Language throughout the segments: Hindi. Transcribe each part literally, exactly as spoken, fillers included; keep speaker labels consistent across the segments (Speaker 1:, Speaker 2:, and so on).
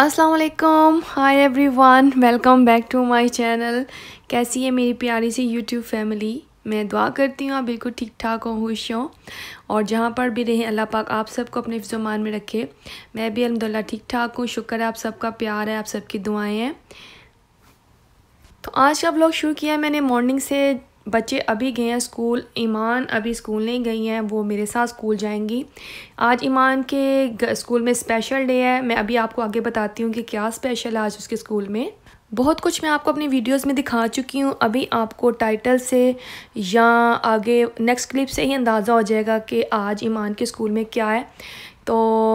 Speaker 1: अस्सलाम वालेकुम, hi everyone, welcome back to my channel. कैसी है मेरी प्यारी सी यूट्यूब फैमिली। मैं दुआ करती हूँ आप बिल्कुल ठीक ठाक हों, खुश हों और जहाँ पर भी रहें अल्लाह पाक आप सबको अपने हिफ्ज़-ओ-मान में रखे। मैं भी अल्हम्दुलिल्लाह ठीक ठाक हूँ, शुक्र है आप सबका प्यार है, आप सबकी दुआएं हैं। तो आज का व्लॉग शुरू किया है मैंने मॉर्निंग से। बच्चे अभी गए हैं स्कूल, ईमान अभी स्कूल नहीं गई हैं, वो मेरे साथ स्कूल जाएंगी। आज ईमान के स्कूल में स्पेशल डे है, मैं अभी आपको आगे बताती हूँ कि क्या स्पेशल है आज उसके स्कूल में। बहुत कुछ मैं आपको अपनी वीडियोस में दिखा चुकी हूँ, अभी आपको टाइटल से या आगे नेक्स्ट क्लिप से ही अंदाज़ा हो जाएगा कि आज ईमान के स्कूल में क्या है। तो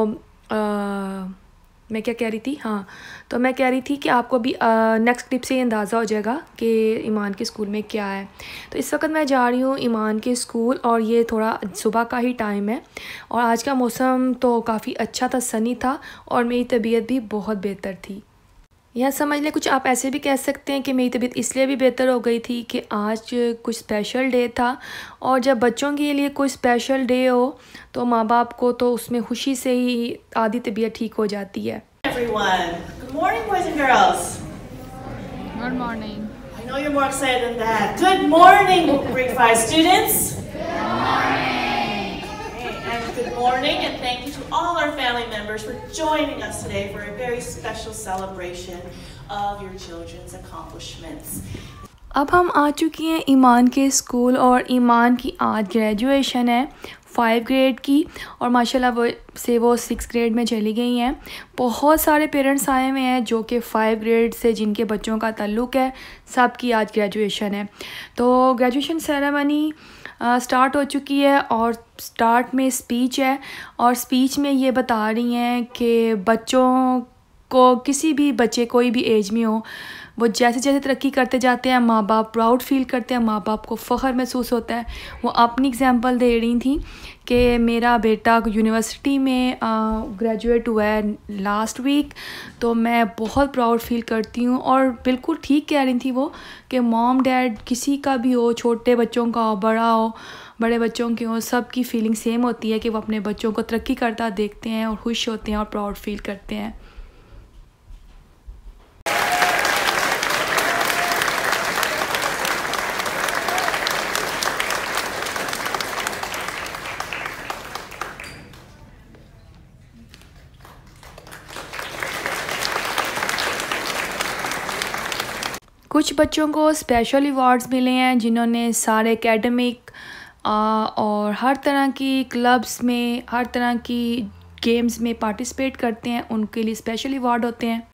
Speaker 1: आ, मैं क्या कह रही थी, हाँ तो मैं कह रही थी कि आपको भी नेक्स्ट क्लिप से ही अंदाज़ा हो जाएगा कि ईमान के स्कूल में क्या है। तो इस वक्त मैं जा रही हूँ ईमान के स्कूल और ये थोड़ा सुबह का ही टाइम है और आज का मौसम तो काफ़ी अच्छा था, सनी था और मेरी तबीयत भी बहुत बेहतर थी। या समझ लें कुछ आप ऐसे भी कह सकते हैं कि मेरी तबीयत इसलिए भी बेहतर हो गई थी कि आज कुछ स्पेशल डे था और जब बच्चों के लिए कोई स्पेशल डे हो तो माँ बाप को तो उसमें खुशी से ही आधी तबीयत ठीक हो जाती है।
Speaker 2: Everyone, good morning, boys and girls.
Speaker 3: Good morning.
Speaker 2: I know you're more excited than that. Good morning, grade five students. Good morning. Okay, and good morning, and thank you to all our family members for joining us today for a very special celebration of your children's accomplishments.
Speaker 1: अब हम आ चुके हैं ईमान के स्कूल और ईमान की आज ग्रेजुएशन है फाइव ग्रेड की और माशाल्लाह वो से वो सिक्स ग्रेड में चली गई हैं। बहुत सारे पेरेंट्स आए हुए हैं जो कि फ़ाइव ग्रेड से जिनके बच्चों का ताल्लुक़ है, सब की आज ग्रेजुएशन है। तो ग्रेजुएशन सेरेमनी स्टार्ट हो चुकी है और स्टार्ट में स्पीच है और स्पीच में ये बता रही हैं कि बच्चों को, किसी भी बच्चे कोई भी एज में हो, वो जैसे जैसे तरक्की करते जाते हैं माँ बाप प्राउड फील करते हैं, माँ बाप को फ़ख्र महसूस होता है। वो अपनी एग्जांपल दे रही थी कि मेरा बेटा यूनिवर्सिटी में ग्रेजुएट हुआ है लास्ट वीक, तो मैं बहुत प्राउड फील करती हूँ। और बिल्कुल ठीक कह रही थी वो कि मॉम डैड किसी का भी हो, छोटे बच्चों का हो, बड़ा हो, बड़े बच्चों के हो, सब की फीलिंग सेम होती है कि वो अपने बच्चों को तरक्की करता देखते हैं और खुश होते हैं और प्राउड फील करते हैं। कुछ बच्चों को स्पेशल अवार्ड्स मिले हैं जिन्होंने सारे एकेडमिक और हर तरह की क्लब्स में, हर तरह की गेम्स में पार्टिसिपेट करते हैं, उनके लिए स्पेशल अवार्ड होते हैं।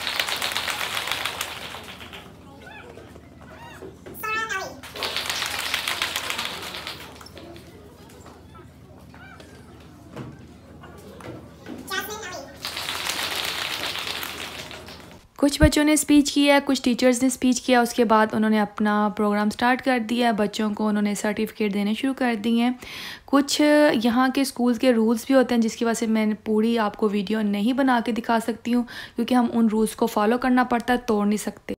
Speaker 1: कुछ बच्चों ने स्पीच किया, कुछ टीचर्स ने स्पीच किया, उसके बाद उन्होंने अपना प्रोग्राम स्टार्ट कर दिया। बच्चों को उन्होंने सर्टिफिकेट देने शुरू कर दिए हैं। कुछ यहाँ के स्कूल्स के रूल्स भी होते हैं जिसकी वजह से मैं पूरी आपको वीडियो नहीं बना के दिखा सकती हूँ क्योंकि हम उन रूल्स को फॉलो करना पड़ता है, तोड़ नहीं सकते।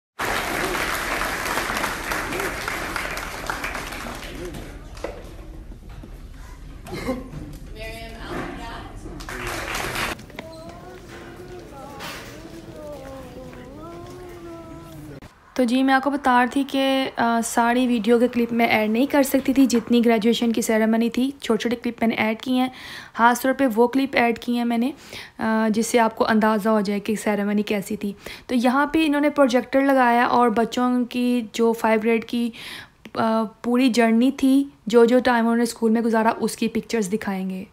Speaker 1: तो जी मैं आपको बता रही थी कि सारी वीडियो के क्लिप मैं ऐड नहीं कर सकती थी, जितनी ग्रेजुएशन की सेरेमनी थी छोटे छोटे क्लिप मैंने ऐड की हैं। ख़ास तौर पे वो क्लिप ऐड की हैं मैंने जिससे आपको अंदाज़ा हो जाए कि सेरेमनी कैसी थी। तो यहाँ पे इन्होंने प्रोजेक्टर लगाया और बच्चों की जो फाइव ग्रेड की पूरी जर्नी थी, जो जो टाइम उन्होंने स्कूल में गुजारा, उसकी पिक्चर्स दिखाएँगे।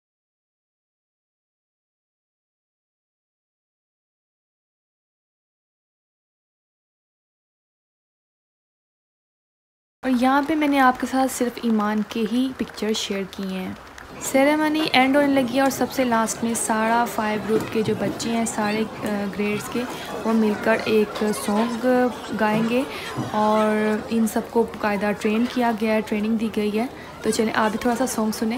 Speaker 1: और यहाँ पे मैंने आपके साथ सिर्फ ईमान के ही पिक्चर्स शेयर की हैं। सेरेमनी एंड होने लगी है और सबसे लास्ट में सारा फाइव ग्रुप के जो बच्चे हैं, सारे ग्रेड्स के, वो मिलकर एक सॉन्ग गाएंगे और इन सबको बाकायदा ट्रेन किया गया है, ट्रेनिंग दी गई है। तो चलें आप भी थोड़ा सा सॉन्ग सुने।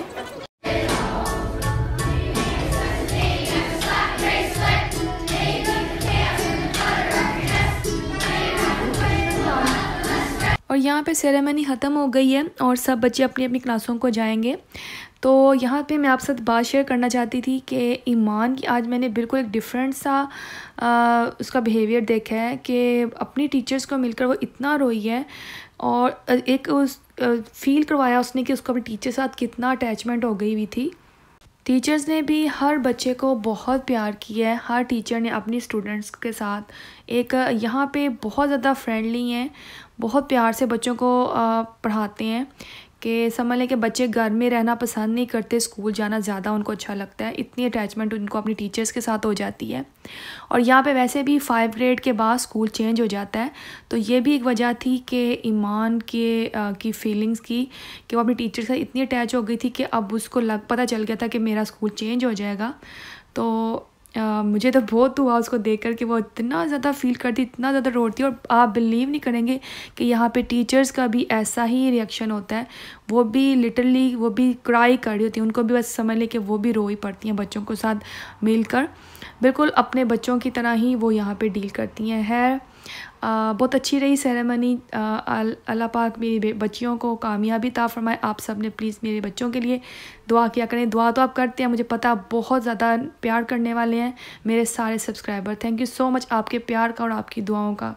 Speaker 1: और यहाँ पे सेरेमनी ख़त्म हो गई है और सब बच्चे अपनी अपनी क्लासों को जाएंगे। तो यहाँ पे मैं आप साथ बात शेयर करना चाहती थी कि ईमान की आज मैंने बिल्कुल एक डिफरेंट सा आ, उसका बिहेवियर देखा है कि अपनी टीचर्स को मिलकर वो इतना रोई है और एक उस फील करवाया उसने कि उसको अपने टीचर के साथ कितना अटैचमेंट हो गई हुई थी। टीचर्स ने भी हर बच्चे को बहुत प्यार किया है, हर टीचर ने अपनी स्टूडेंट्स के साथ एक यहाँ पे बहुत ज़्यादा फ्रेंडली हैं, बहुत प्यार से बच्चों को पढ़ाते हैं कि समझ लें कि बच्चे घर में रहना पसंद नहीं करते, स्कूल जाना ज़्यादा उनको अच्छा लगता है। इतनी अटैचमेंट उनको अपनी टीचर्स के साथ हो जाती है। और यहाँ पे वैसे भी फाइव ग्रेड के बाद स्कूल चेंज हो जाता है, तो ये भी एक वजह थी कि ईमान के आ, की फीलिंग्स की कि वो अपनी टीचर से इतनी अटैच हो गई थी कि अब उसको लग पता चल गया था कि मेरा स्कूल चेंज हो जाएगा। तो Uh, मुझे तो बहुत हुआ उसको देख कर कि वो इतना ज़्यादा फ़ील करती, इतना ज़्यादा रोती। और आप बिलीव नहीं करेंगे कि यहाँ पे टीचर्स का भी ऐसा ही रिएक्शन होता है, वो भी लिटरली वो भी क्राई कर रही होती हैं, उनको भी बस समझ ले कि वो भी रो ही पड़ती हैं बच्चों के साथ मिलकर, बिल्कुल अपने बच्चों की तरह ही वो यहाँ पे डील करती हैं। है बहुत अच्छी रही सेरेमनी। अल्लाह पाक मेरी बच्चियों को कामयाबी ता फरमाए। आप सब ने प्लीज़ मेरे बच्चों के लिए दुआ किया करें। दुआ तो आप करते हैं, मुझे पता आप बहुत ज़्यादा प्यार करने वाले हैं मेरे सारे subscriber. Thank you so much आपके प्यार का और आपकी दुआओं का।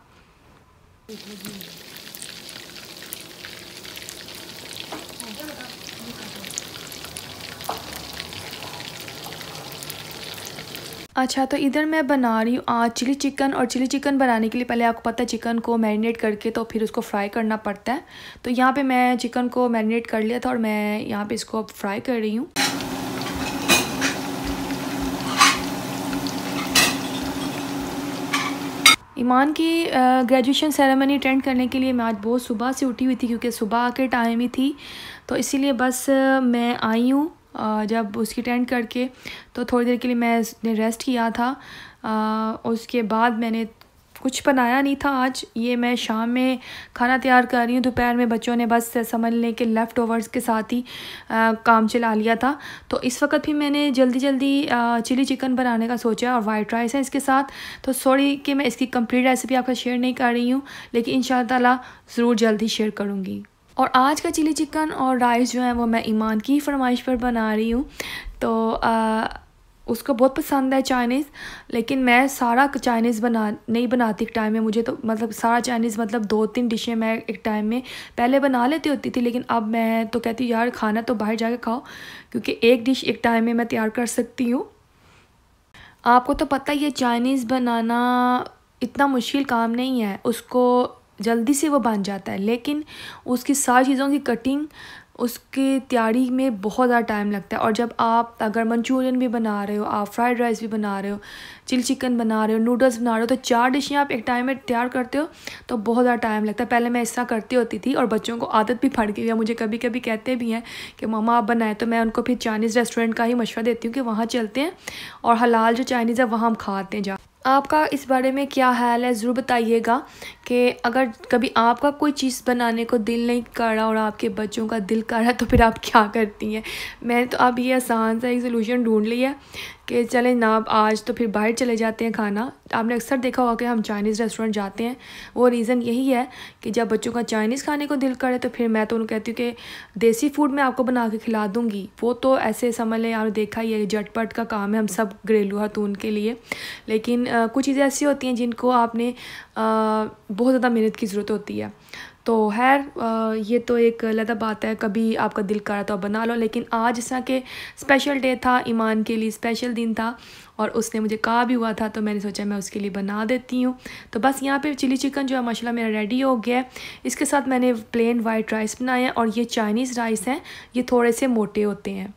Speaker 1: अच्छा, तो इधर मैं बना रही हूँ आज चिली चिकन। और चिली चिकन बनाने के लिए पहले आपको पता है चिकन को मैरिनेट करके तो फिर उसको फ्राई करना पड़ता है। तो यहाँ पे मैं चिकन को मैरिनेट कर लिया था और मैं यहाँ पे इसको अब फ्राई कर रही हूँ। ईमान की ग्रेजुएशन सेरेमनी अटेंड करने के लिए मैं आज बहुत सुबह से उठी हुई थी, क्योंकि सुबह के टाइम ही थी, तो इसीलिए बस मैं आई हूँ। जब उसकी अटेंड करके तो थोड़ी देर के लिए मैं रेस्ट किया था। आ, उसके बाद मैंने कुछ बनाया नहीं था आज। ये मैं शाम में खाना तैयार कर रही हूँ। दोपहर में बच्चों ने बस समझ लें कि लेफ़्ट ओवर्स के साथ ही आ, काम चला लिया था। तो इस वक्त भी मैंने जल्दी जल्दी चिली चिकन बनाने का सोचा और वाइट राइस है इसके साथ। तो सॉरी कि मैं इसकी कंप्लीट रेसिपी आपका शेयर नहीं कर रही हूँ, लेकिन इंशाअल्लाह ज़रूर जल्दी शेयर करूँगी। और आज का चिली चिकन और राइस जो है वो मैं ईमान की फरमाइश पर बना रही हूँ। तो आ, उसको बहुत पसंद है चाइनीज़, लेकिन मैं सारा चाइनीज़ बना नहीं बनाती एक टाइम में। मुझे तो मतलब सारा चाइनीज़ मतलब दो तीन डिशें मैं एक टाइम में पहले बना लेती होती थी, लेकिन अब मैं तो कहती हूँ यार खाना तो बाहर जाके खाओ, क्योंकि एक डिश एक टाइम में मैं तैयार कर सकती हूँ। आपको तो पता ही है चाइनीज़ बनाना इतना मुश्किल काम नहीं है, उसको जल्दी से वो बन जाता है, लेकिन उसकी सारी चीज़ों की कटिंग उसकी तैयारी में बहुत ज़्यादा टाइम लगता है। और जब आप अगर मंचूरियन भी बना रहे हो, आप फ्राइड राइस भी बना रहे हो, चिली चिकन बना रहे हो, नूडल्स बना रहे हो, तो चार डिशें आप एक टाइम में तैयार करते हो तो बहुत ज़्यादा टाइम लगता है। पहले मैं इस तरह करती होती थी और बच्चों को आदत भी पड़ गई है। मुझे कभी कभी कहते भी हैं कि मम्मा आप बनाए, तो मैं उनको फिर चाइनीज़ रेस्टोरेंट का ही मशवरा देती हूँ कि वहाँ चलते हैं और हलाल जो चाइनीज़ है वहाँ हम खाते हैं। जा आपका इस बारे में क्या ख्याल है ज़रूर बताइएगा कि अगर कभी आपका कोई चीज़ बनाने को दिल नहीं कर रहा और आपके बच्चों का दिल कर रहा है तो फिर आप क्या करती हैं। मैंने तो अब ये आसान सा एक सलूशन ढूंढ लिया कि चलें ना आज तो फिर बाहर चले जाते हैं खाना। आपने अक्सर देखा होगा कि हम चाइनीज़ रेस्टोरेंट जाते हैं, वो रीज़न यही है कि जब बच्चों का चाइनीज़ खाने को दिल करे तो फिर मैं तो उन्हें कहती हूँ कि देसी फूड मैं आपको बना के खिला दूँगी। वो तो ऐसे समझ लें, आपने देखा ही है झटपट का काम है हम सब घरेलू खातून के लिए, लेकिन आ, कुछ चीज़ें ऐसी होती हैं जिनको आपने आ, बहुत ज़्यादा मेहनत की ज़रूरत होती है। तो खैर ये तो एक अलग बात है, कभी आपका दिल करा तो आप बना लो। लेकिन आज जैसा कि स्पेशल डे था, ईमान के लिए स्पेशल दिन था और उसने मुझे कहा भी हुआ था, तो मैंने सोचा मैं उसके लिए बना देती हूँ। तो बस यहाँ पे चिली चिकन जो है माशाल्लाह मेरा रेडी हो गया है। इसके साथ मैंने प्लेन वाइट राइस बनाए हैं और ये चाइनीज़ राइस हैं, ये थोड़े से मोटे होते हैं।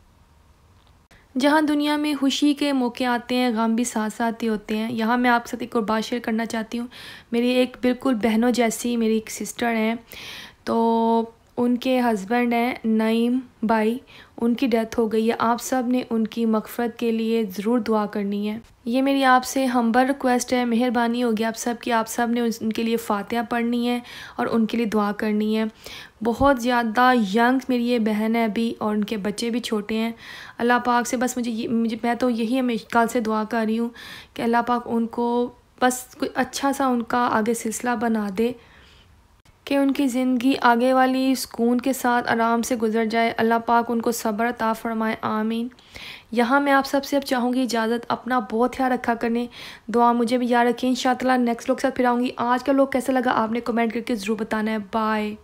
Speaker 1: जहाँ दुनिया में खुशी के मौके आते हैं, गम भी साथ साथ ही होते हैं। यहाँ मैं आपके साथ एक और बात शेयर करना चाहती हूँ। मेरी एक बिल्कुल बहनों जैसी मेरी एक सिस्टर हैं, तो उनके हस्बैंड हैं नईम भाई, उनकी डेथ हो गई है। आप सब ने उनकी मग़फ़िरत के लिए ज़रूर दुआ करनी है। ये मेरी आपसे हम्बल रिक्वेस्ट है, मेहरबानी होगी आप सब की, आप सब ने उनके लिए फ़ातिहा पढ़नी है और उनके लिए दुआ करनी है। बहुत ज़्यादा यंग मेरी ये बहन है अभी और उनके बच्चे भी छोटे हैं। अल्लाह पाक से बस मुझे ये मुझे मैं तो यही हमेशा कल से दुआ कर रही हूँ कि अल्लाह पाक उनको बस कोई अच्छा सा उनका आगे सिलसिला बना दे। कि उनकी ज़िंदगी आगे वाली सुकून के साथ आराम से गुजर जाए। अल्लाह पाक उनको सब्र अता फ़रमाए, आमीन। यहाँ मैं आप सबसे अब चाहूँगी इजाज़त, अपना बहुत ख्याल रखा करने, दुआ मुझे भी याद रखिए। इंशाअल्लाह नेक्स्ट लोग के साथ फिर आऊँगी। आज का लोग कैसा लगा आपने कमेंट करके ज़रूर बताना है। बाय।